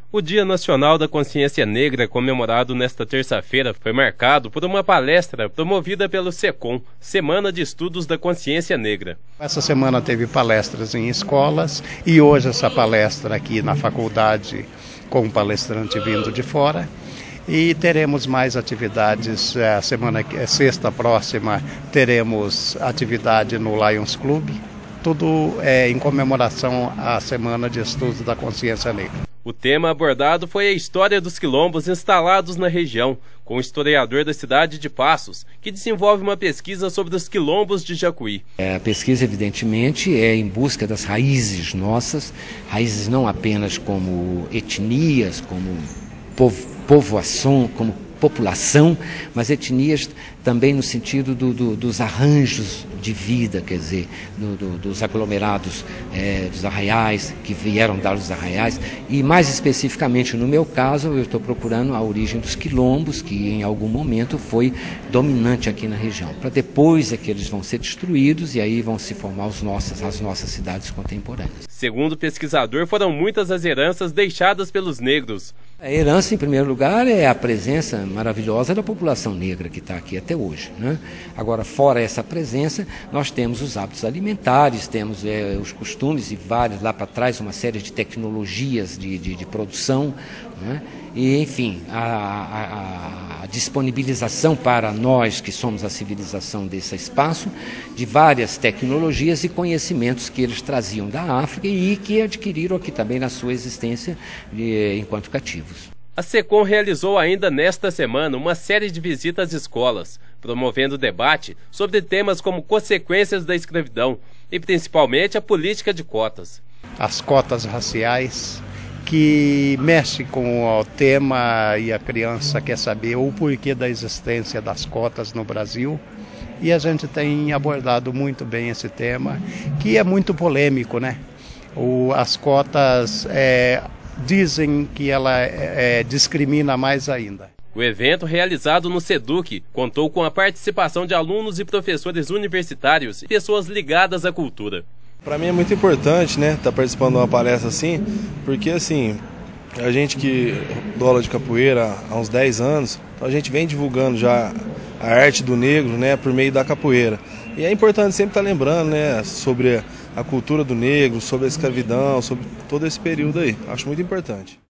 O Dia Nacional da Consciência Negra, comemorado nesta terça-feira, foi marcado por uma palestra promovida pelo SECOM, Semana de Estudos da Consciência Negra. Essa semana teve palestras em escolas e hoje essa palestra aqui na faculdade com um palestrante vindo de fora. E teremos mais atividades, sexta próxima teremos atividade no Lions Club, tudo em comemoração à Semana de Estudos da Consciência Negra. O tema abordado foi a história dos quilombos instalados na região, com o historiador da cidade de Passos, que desenvolve uma pesquisa sobre os quilombos de Jacuí. A pesquisa, evidentemente, é em busca das raízes nossas, raízes não apenas como etnias, como povoação, como população, mas etnias também no sentido dos arranjos de vida, quer dizer, dos aglomerados, dos arraiais, que vieram dar os arraiais, e mais especificamente no meu caso, eu estou procurando a origem dos quilombos, que em algum momento foi dominante aqui na região, para depois é que eles vão ser destruídos e aí vão se formar as nossas cidades contemporâneas. Segundo o pesquisador, foram muitas as heranças deixadas pelos negros. A herança, em primeiro lugar, é a presença maravilhosa da população negra que está aqui até hoje, né? Agora, fora essa presença, nós temos os hábitos alimentares, temos os costumes e vários, lá para trás, uma série de tecnologias de produção, né? E, enfim, a disponibilização para nós, que somos a civilização desse espaço, de várias tecnologias e conhecimentos que eles traziam da África e que adquiriram aqui também na sua existência enquanto cativos. A SECOM realizou ainda nesta semana uma série de visitas às escolas, promovendo debate sobre temas como consequências da escravidão e principalmente a política de cotas. As cotas raciais, que mexe com o tema e a criança quer saber o porquê da existência das cotas no Brasil. E a gente tem abordado muito bem esse tema, que é muito polêmico, né? As cotas dizem que ela discrimina mais ainda. O evento, realizado no SEDUC, contou com a participação de alunos e professores universitários e pessoas ligadas à cultura. Para mim é muito importante, né, estar participando de uma palestra assim, porque assim, a gente que dou aula de capoeira há uns 10 anos, então a gente vem divulgando já a arte do negro, né, por meio da capoeira. E é importante sempre estar lembrando, né, sobre a cultura do negro, sobre a escravidão, sobre todo esse período aí. Acho muito importante.